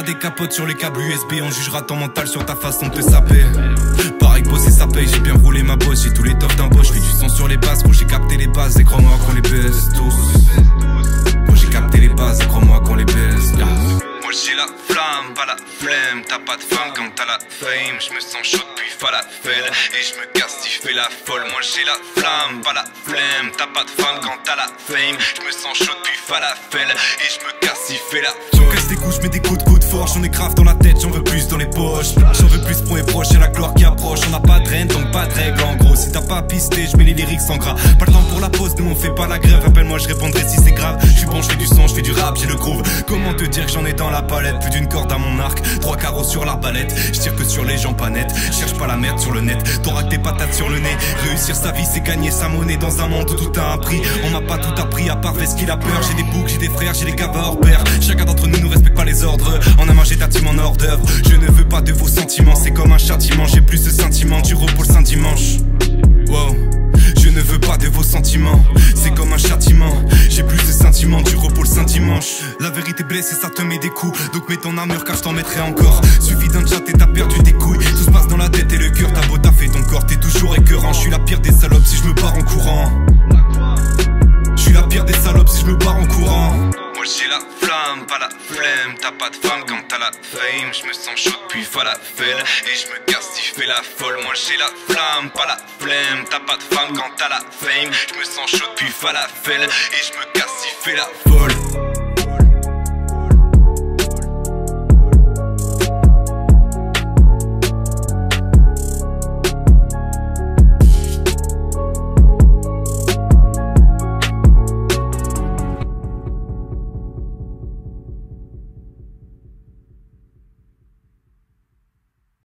des capotes sur les câbles USB, on jugera ton mental sur ta façon de te saper. Pareil que bosser ça paye, j'ai bien roulé ma bosse, j'ai tous les toffs d'un boss, j'fais du son sur les bases, gros j'ai capté les bases et crois-moi qu'on les baisse tous. Moi j'ai capté les bases et crois-moi qu'on les baisse. Moi j'ai la flamme, pas la flemme. T'as pas de femme quand t'as la fame. Je me sens chaud depuis falafel et je me casse si je fais la folle. Moi j'ai la flamme, pas la flemme. T'as pas de femme quand t'as la fame. Je me sens chaud depuis falafel et je me casse si je fais la folle. J'encaisse des coups, je mets des coups de force. J'en ai grave dans la tête, j'en veux plus dans les poches. J'en veux plus pour mes proches, y'a la gloire qui approche. On n'a pas de reine donc pas de règle. En gros si t'as pas pisté, je mets les lyrics sans gras. Pas le temps pour la pause, nous on fait pas la grève. Appelle-moi, je répondrai si c'est grave. Je suis bon, je fais du son, je fais du rap, j'ai le groove. Comment te dire que j'en ai dans la palette? Plus d'une corde à mon arc, 3 carreaux sur l'arbalète. Je tire que sur les gens pas nets, cherche pas la merde sur le net. T'auras que tes patates sur le nez. Réussir sa vie c'est gagner sa monnaie dans un monde où tout a un prix. On m'a pas tout appris à part fait ce qu'il a peur. J'ai des boucs, j'ai des frères, j'ai des gars hors pair. Chacun d'entre nous respecte pas les ordres. En amant j'ai ta team en hors d'œuvre. Je ne veux pas de vos sentiments, c'est comme un châtiment. J'ai plus ce sentiment du repos le Saint-Dimanche. Wow. Je ne veux pas de vos sentiments, c'est comme un châtiment. J'ai plus de sentiments du repos le Saint-Dimanche. La vérité blesse et ça te met des coups, donc mets ton armure car je t'en mettrai encore. Suffit d'un chat et t'as perdu tes couilles. Tout se passe dans la tête et le cœur. T'as beau taffer ton corps, t'es toujours écœurant. Je suis la pire des salopes si je me barre en courant. Je suis la pire des salopes si je me barre en courant. Moi j'ai la flamme, pas la flemme. T'as pas de femme quand t'as la fame. Je me sens chaud depuis falafel et je me casse si je fais la folle. Moi j'ai la flamme, pas la flemme. T'as pas de femme quand t'as la fame. Je me sens chaud depuis falafel et je me casse si je fais la folle.